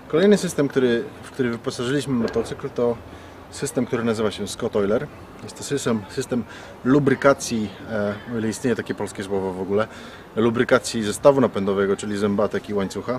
Kolejny system, w który wyposażyliśmy motocykl, to system, który nazywa się Scott Oiler. Jest to system lubrykacji, o ile istnieje takie polskie słowo w ogóle, lubrykacji zestawu napędowego, czyli zębatek i łańcucha.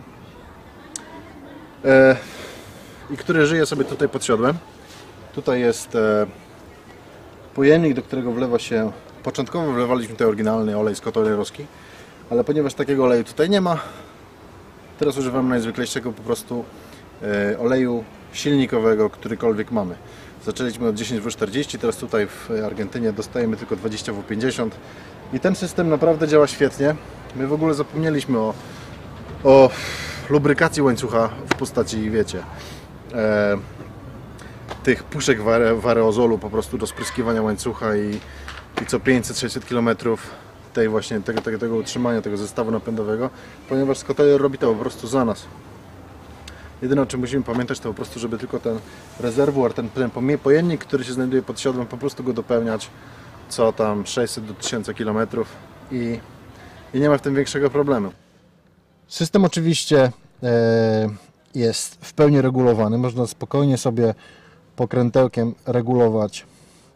I który żyje sobie tutaj pod siodłem. Tutaj jest pojemnik, do którego wlewa się, początkowo wlewaliśmy tutaj oryginalny olej Scott Oilerowski, ale ponieważ takiego oleju tutaj nie ma, teraz używamy najzwyklejszego po prostu oleju silnikowego, którykolwiek mamy. Zaczęliśmy od 10W40, teraz tutaj w Argentynie dostajemy tylko 20W50 i ten system naprawdę działa świetnie. My w ogóle zapomnieliśmy o lubrykacji łańcucha w postaci, wiecie, tych puszek w aerozolu po prostu do spryskiwania łańcucha i co 500-600 km tej właśnie tego utrzymania, tego zestawu napędowego, ponieważ Scott Oiler robi to po prostu za nas. Jedyne, o czym musimy pamiętać, to po prostu, żeby tylko ten rezerwuar, ten pojemnik, który się znajduje pod siodłem, po prostu go dopełniać co tam 600 do 1000 km i nie ma w tym większego problemu. System oczywiście jest w pełni regulowany. Można spokojnie sobie pokrętełkiem regulować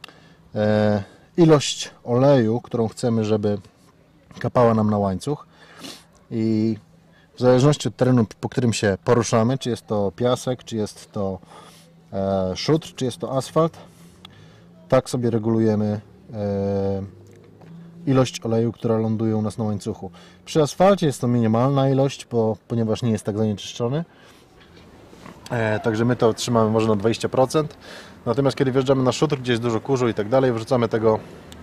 ilość oleju, którą chcemy, żeby kapała nam na łańcuch, i w zależności od terenu, po którym się poruszamy, czy jest to piasek, czy jest to szutr, czy jest to asfalt, tak sobie regulujemy ilość oleju, która ląduje u nas na łańcuchu. Przy asfalcie jest to minimalna ilość, ponieważ nie jest tak zanieczyszczony. Także my to trzymamy może na 20%. Natomiast kiedy wjeżdżamy na szutr, gdzie jest dużo kurzu i tak dalej, wrzucamy tego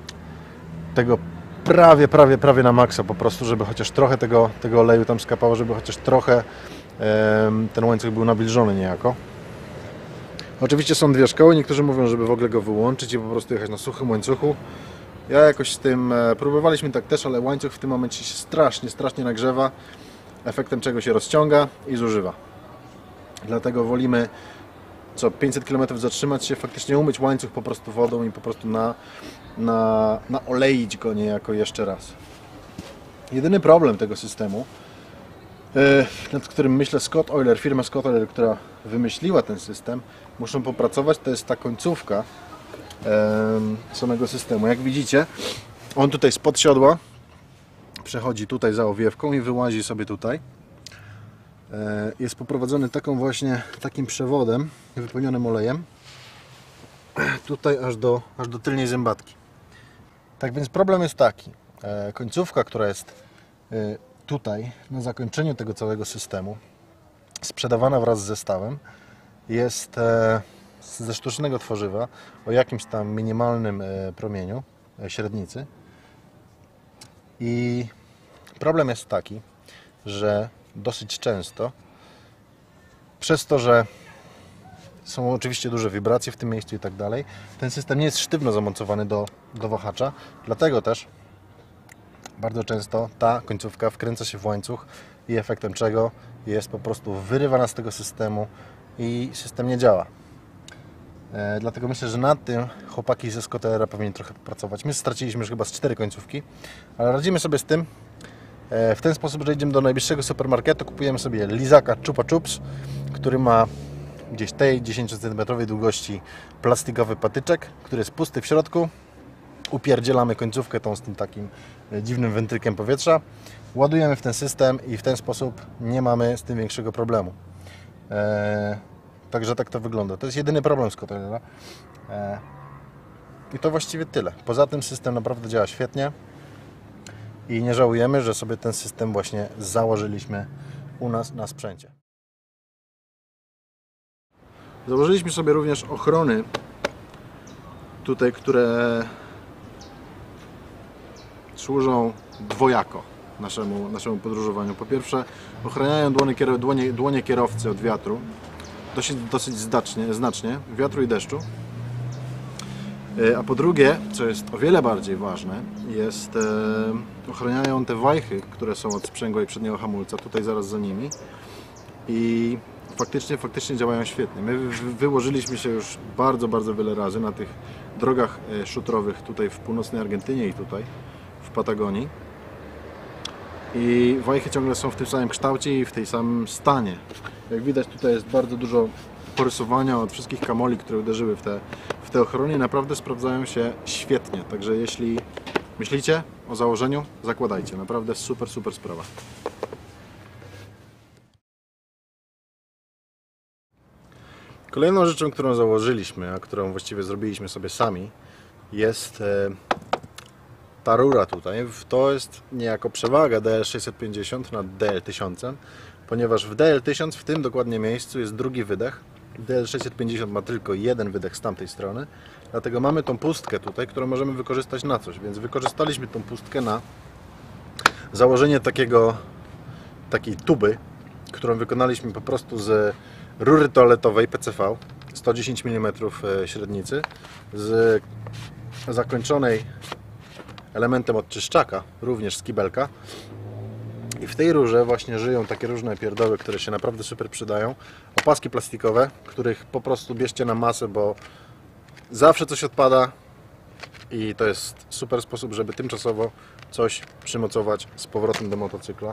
prawie na maksa po prostu, żeby chociaż trochę tego oleju tam skapało, żeby chociaż trochę ten łańcuch był nawilżony niejako. Oczywiście są dwie szkoły. Niektórzy mówią, żeby w ogóle go wyłączyć i po prostu jechać na suchym łańcuchu. Ja jakoś z tym próbowaliśmy tak też, ale łańcuch w tym momencie się strasznie nagrzewa, efektem czego się rozciąga i zużywa. Dlatego wolimy co 500 km zatrzymać się, faktycznie umyć łańcuch po prostu wodą i po prostu naoleić go niejako jeszcze raz. Jedyny problem tego systemu, nad którym myślę firma Scott Oiler, która wymyśliła ten system, muszą popracować, to jest ta końcówka samego systemu. Jak widzicie, on tutaj spod siodła przechodzi tutaj za owiewką i wyłazi sobie tutaj. Jest poprowadzony takim przewodem wypełnionym olejem tutaj aż do tylnej zębatki. Tak więc problem jest taki, końcówka, która jest tutaj na zakończeniu tego całego systemu, sprzedawana wraz z zestawem, jest ze sztucznego tworzywa o jakimś tam minimalnym promieniu, średnicy, i problem jest taki, że dosyć często, przez to, że są oczywiście duże wibracje w tym miejscu i tak dalej, ten system nie jest sztywno zamocowany do wahacza, dlatego też bardzo często ta końcówka wkręca się w łańcuch i efektem czego jest po prostu wyrywana z tego systemu i system nie działa. Dlatego myślę, że nad tym chłopaki ze Scott Oilera powinni trochę popracować. My straciliśmy już chyba z 4 końcówki, ale radzimy sobie z tym w ten sposób, że idziemy do najbliższego supermarketu, kupujemy sobie lizaka Chupa Chups, który ma gdzieś tej 10 cm długości plastikowy patyczek, który jest pusty w środku. Upierdzielamy końcówkę tą z tym takim dziwnym wętrykiem powietrza, ładujemy w ten system i w ten sposób nie mamy z tym większego problemu. Także tak to wygląda. To jest jedyny problem Scott Oilera. I to właściwie tyle. Poza tym system naprawdę działa świetnie i nie żałujemy, że sobie ten system właśnie założyliśmy u nas na sprzęcie. Założyliśmy sobie również ochrony tutaj, które służą dwojako naszemu podróżowaniu. Po pierwsze, ochraniają dłonie kierowcy od wiatru dosyć znacznie, wiatru i deszczu. A po drugie, co jest o wiele bardziej ważne, ochraniają te wajchy, które są od sprzęgła i przedniego hamulca, tutaj zaraz za nimi, i faktycznie działają świetnie. My wyłożyliśmy się już bardzo wiele razy na tych drogach szutrowych tutaj w północnej Argentynie i tutaj w Patagonii. i wajchy ciągle są w tym samym kształcie i w tej samym stanie. Jak widać, tutaj jest bardzo dużo porysowania od wszystkich kamoli, które uderzyły w te ochrony, naprawdę sprawdzają się świetnie. Także jeśli myślicie o założeniu, zakładajcie. Naprawdę super, super sprawa. Kolejną rzeczą, którą założyliśmy, a którą właściwie zrobiliśmy sobie sami, jest ta rura tutaj. To jest niejako przewaga DL650 nad DL1000, ponieważ w DL1000 w tym dokładnie miejscu jest drugi wydech. DL650 ma tylko jeden wydech z tamtej strony, dlatego mamy tą pustkę tutaj, którą możemy wykorzystać na coś, więc wykorzystaliśmy tą pustkę na założenie takiej tuby, którą wykonaliśmy po prostu z rury toaletowej PCV 110 mm średnicy, z zakończonej elementem odczyszczaka, również z kibelka. I w tej rurze właśnie żyją takie różne pierdoły, które się naprawdę super przydają. Opaski plastikowe, których po prostu bierzcie na masę, bo zawsze coś odpada i to jest super sposób, żeby tymczasowo coś przymocować z powrotem do motocykla.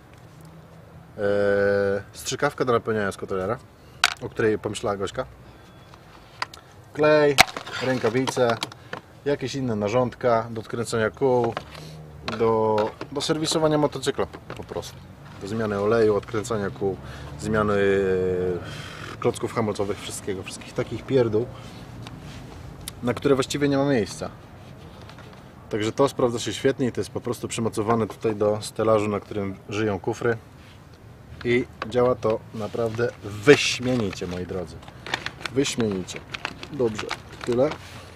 Strzykawka do napełniania skotolera, o której pomyślała Gośka. Klej, rękawice, jakieś inne narządka do odkręcania kół, do serwisowania motocykla po prostu. Do zmiany oleju, odkręcania kół, zmiany klocków hamulcowych, wszystkich takich pierdół, na które właściwie nie ma miejsca. Także to sprawdza się świetnie i to jest po prostu przymocowane tutaj do stelażu, na którym żyją kufry. I działa to naprawdę wyśmienicie, moi drodzy. Wyśmienicie. Dobrze, tyle.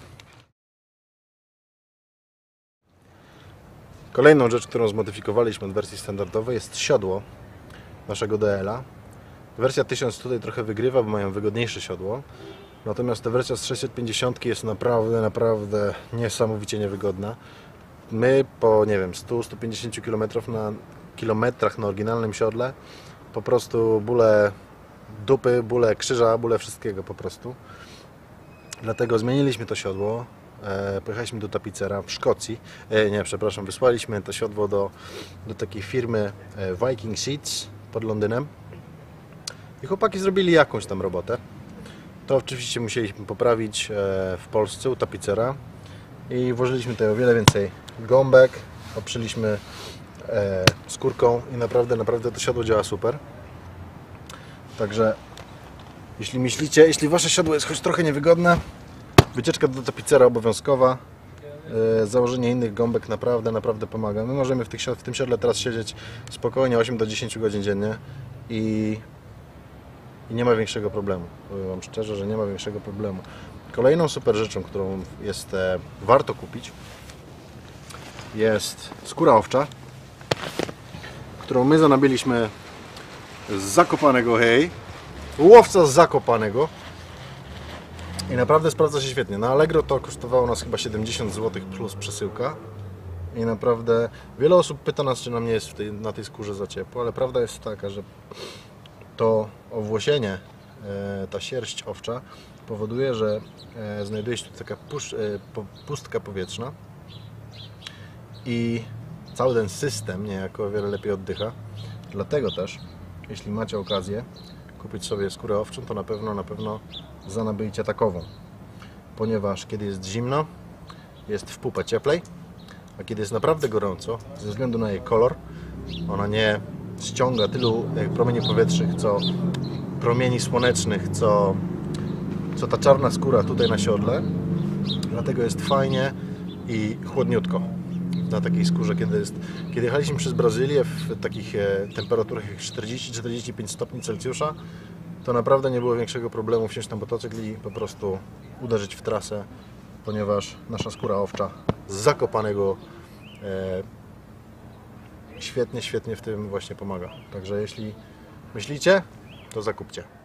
Kolejną rzecz, którą zmodyfikowaliśmy od wersji standardowej, jest siodło naszego DL-a. Wersja 1000 tutaj trochę wygrywa, bo mają wygodniejsze siodło. Natomiast ta wersja z 650 jest naprawdę niesamowicie niewygodna. My po, nie wiem, 100-150 kilometrach na oryginalnym siodle po prostu bóle dupy, bóle krzyża, bóle wszystkiego po prostu. Dlatego zmieniliśmy to siodło. Pojechaliśmy do tapicera w Szkocji. Wysłaliśmy to siodło do takiej firmy Viking Seats pod Londynem. I chłopaki zrobili jakąś tam robotę. To oczywiście musieliśmy poprawić w Polsce u tapicera. I włożyliśmy tutaj o wiele więcej gąbek. Oprzyliśmy skórką i naprawdę to siodło działa super. Także jeśli wasze siodło jest choć trochę niewygodne, wycieczka do tapicera obowiązkowa. Założenie innych gąbek naprawdę pomaga. My możemy w tym siodle teraz siedzieć spokojnie 8 do 10 godzin dziennie i nie ma większego problemu. Powiem wam szczerze, że nie ma większego problemu. Kolejną super rzeczą, którą warto kupić, jest skóra owcza, którą my zanabiliśmy z Zakopanego, łowca z Zakopanego. I naprawdę sprawdza się świetnie. Na Allegro to kosztowało nas chyba 70 zł plus przesyłka. I naprawdę wiele osób pyta nas, czy nam nie jest na tej skórze za ciepło, ale prawda jest taka, że to owłosienie, ta sierść owcza powoduje, że znajduje się tu taka pustka powietrzna i cały ten system niejako o wiele lepiej oddycha. Dlatego też, jeśli macie okazję kupić sobie skórę owczą, to na pewno zanabyjcie takową, ponieważ kiedy jest zimno, jest w pupę cieplej, a kiedy jest naprawdę gorąco, ze względu na jej kolor, ona nie ściąga tylu promieni powietrznych, co promieni słonecznych, co ta czarna skóra tutaj na siodle. Dlatego jest fajnie i chłodniutko na takiej skórze. Kiedy jechaliśmy przez Brazylię w takich temperaturach jak 40-45 stopni Celsjusza, to naprawdę nie było większego problemu wsiąść na motocykl i po prostu uderzyć w trasę, ponieważ nasza skóra owcza z Zakopanego świetnie w tym właśnie pomaga. Także jeśli myślicie, to zakupcie.